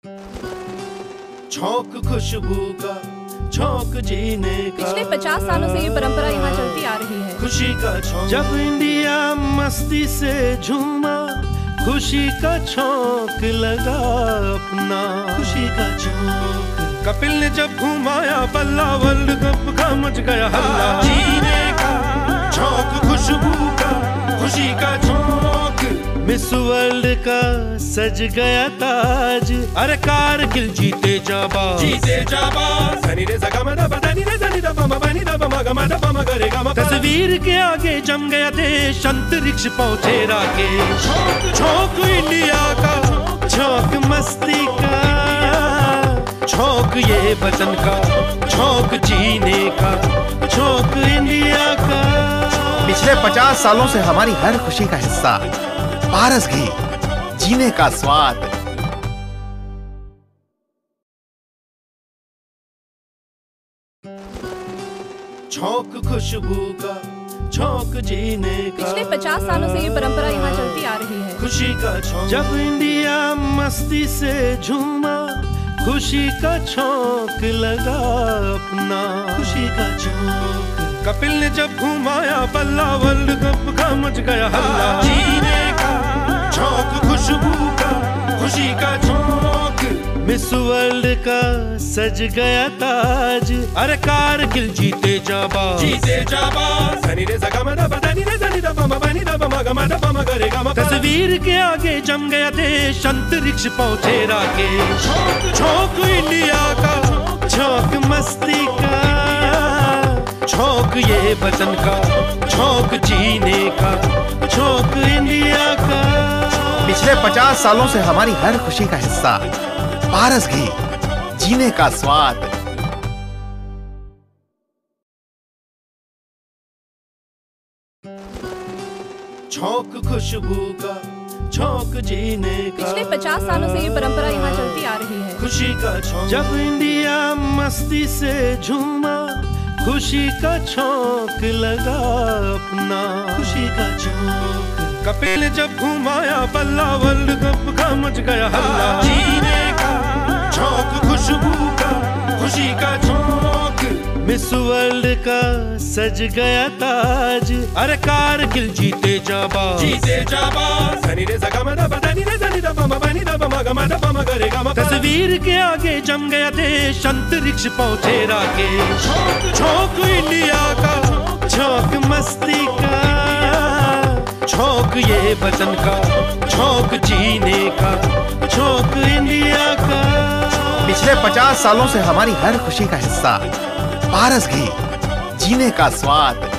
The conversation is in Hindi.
छौक खुशबू का, छौक जीने का। पिछले 50 सालों से ये परंपरा यहाँ चलती आ रही है। खुशी का छौक, जब इंडिया मस्ती से झूमा, खुशी का छौक लगा अपना। खुशी का छौक, कपिल ने जब घुमाया बल्ला, वर्ल्ड कप का मच गया हल्ला। जीने का छौक, खुशबू का, खुशी का छौक। मिस वर्ल्ड का सज गया ताज, अरे कारगिल जीते जाबाज, जीते जाबाज। तस्वीर के आगे जम गया देश, अंतरिक्ष पहुंचे राकेश। छौक इंडिया का, छौक मस्ती का, छौक ये वतन का, छौक जीने का, छौक इंडिया का। पिछले 50 सालों से हमारी हर खुशी का हिस्सा, पारस घी, जीने का स्वाद। छौक खुशबू का, छौक जीने का। पिछले 50 सालों से ये परंपरा यहाँ चलती आ रही है। खुशी का छौक, जब इंडिया मस्ती से झूमा, खुशी का छौक लगा अपना। खुशी का छौक, कपिल ने जब घुमाया बल्ला, वर्ल्ड कप का मच गया हल्ला। जीने का छौक, खुशबू का, खुशी का छौक। मिस वर्ल्ड का सज गया ताज, अरे कारगिल जीते जाबाज, जीते जाबाज। तस्वीर के आगे जम गया देश, अंतरिक्ष पहुंचे राकेश। छौक इंडिया का, छौक मस्ती का, छौक ये वतन का, छौक जीने का, छौक इंडिया का। पिछले 50 सालों से हमारी हर खुशी का हिस्सा, पारस घी, जीने का स्वाद। छौक खुशबू का, छौक जीने का। पिछले 50 सालों से ये परंपरा यहाँ चलती आ रही है। खुशी का छौक, जब इंडिया मस्ती से झूमा, खुशी का छौक लगा अपना। खुशी का छौक, कपिल ने जब घुमाया बल्ला, वर्ल्ड कप का मच गया हल्ला। जीने का छौक, खुशबू का, खुशी का छौक। मिस वर्ल्ड का सज गया ताज, अरे कारगिल जीते जाबाज, जीते जाबाज। तस्वीर के आगे जम गया देश, अंतरिक्ष पहुंचे राकेश। छौक इंडिया का, छौक मस्ती का, छौक ये वतन का, छौक जीने का, छौक इंडिया का। पिछले 50 सालों से हमारी हर खुशी का हिस्सा, पारस घी, जीने का स्वाद।